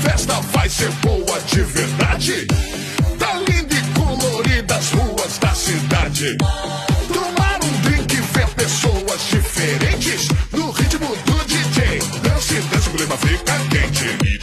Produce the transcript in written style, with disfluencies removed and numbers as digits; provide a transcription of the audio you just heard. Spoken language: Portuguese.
festa vai ser boa de verdade. Tá linda e colorida as ruas da cidade. Tomar um drink e ver pessoas diferentes no ritmo do DJ. Dance, dance, o clima fica quente.